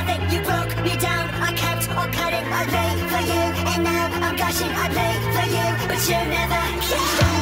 nothing, you broke me down. I kept on cutting, I lay for you, and now I'm gushing. I lay for you, but you never came.